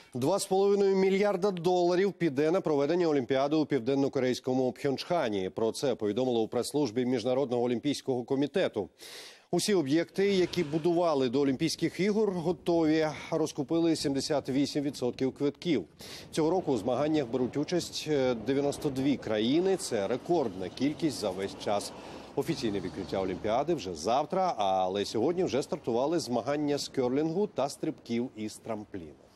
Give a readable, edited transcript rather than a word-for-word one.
2,5 мільярда доларів піде на проведення Олімпіади у південно-корейському Пхьончхані. Про це повідомили у прес-службі Міжнародного олімпійського комітету. Усі об'єкти, які будували до Олімпійських ігор, готові. Розкупили 78% квитків. Цього року у змаганнях беруть участь 92 країни. Це рекордна кількість за весь час. Офіційне відкриття Олімпіади вже завтра, але сьогодні вже стартували змагання з керлінгу та стрибків із трампліну.